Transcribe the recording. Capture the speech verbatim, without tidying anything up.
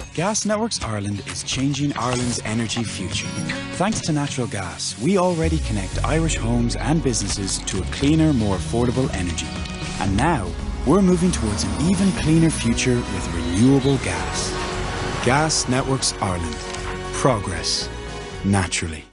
Gas Networks Ireland is changing Ireland's energy future. Thanks to natural gas, we already connect Irish homes and businesses to a cleaner, more affordable energy. And now, we're moving towards an even cleaner future with renewable gas. Gas Networks Ireland. Progress. Naturally.